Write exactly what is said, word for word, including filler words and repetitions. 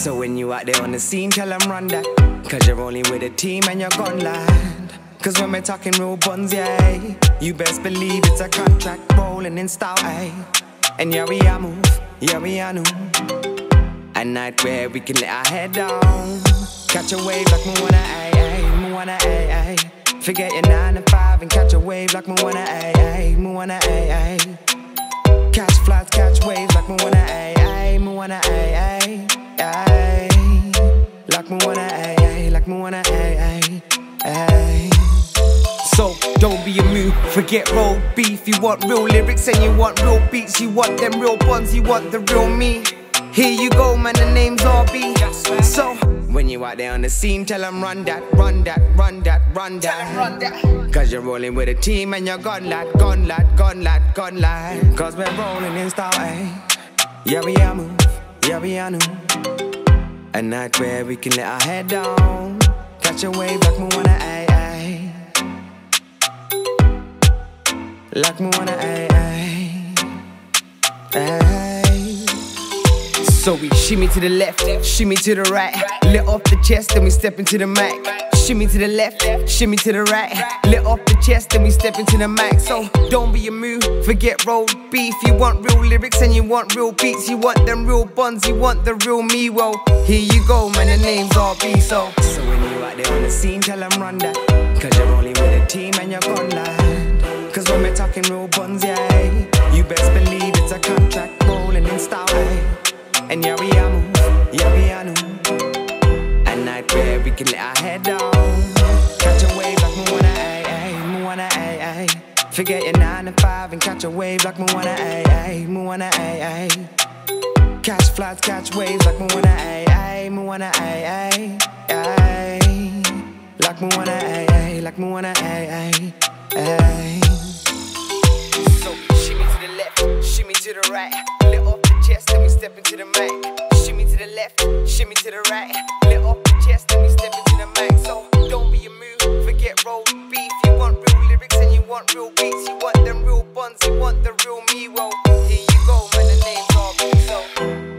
So when you out there on the scene, tell them run that. Cause you're rolling with a team and you're gone land. Cause when we're talking real buns, yeah, you best believe it's a contract rolling in style, eh? And yeah, we are move, yeah, we are new. A night where we can let our head down. Catch a wave like me wanna, ay, ay, me wanna, ay, ay. Forget your nine to five and catch a wave like me wanna, ay, ay, me wanna, ay, ay. Catch flights, catch waves like me wanna, ay, ay, me wanna, ay, ay, ay. Like me wanna, ay, ay, like me wanna, ay, ay, ay. So don't be a moo, forget roll beef. You want real lyrics and you want real beats. You want them real buns, you want the real me. Here you go, man, the name's R B. So when you out there on the scene, tell them run that, run that, run that, run that, run that. Cause you're rolling with a team and you're gone lad, gone lad, gone lad, gone lad. Cause we're rolling in style, eh? Yeah, we are move, yeah, we are new. A night where we can let our head down. Catch a wave like me wanna, ay, ay. Like me wanna, ay, ay, ay. So we shimmy to the left, shimmy to the right. Lit off the chest, then we step into the mic. Shimmy to the left, shimmy to the right. Lit off the chest, then we step into the mic. So don't be a moo, forget roll beef. You want real lyrics and you want real beats. You want them real buns, you want the real me. Well, here you go, man, the name's R B. So, so when you out there on the scene, tell them run that. Cause you're rolling with a team and you're gone land. Cause when we're talking real buns, yeah, you best believe it's a contract rolling in style, eh? And yeah, we are move, yeah, we are new. A night where we can let our head down. Catch a wave like me wanna, ay, ay, me wanna, ay, ay. Forget your nine to five and catch a wave like me wanna, ay, ay, me wanna, ay, ay. Catch flights, catch waves like me wanna, ay, ay, me wanna, ay, ay, ay. Like me wanna, ay, ay, like me wanna, ay, ay, ay. So shimmy to the left, shimmy to the right. Lit off the chest, then we step into the mic. Shimmy to the left, shimmy to the right. Lit off the chest, then we step into the mic. So don't be a moo, forget roll beef. You want real lyrics and you want real beats. You want them real buns, you want the real me. Well, here you go, man, the name's R B. So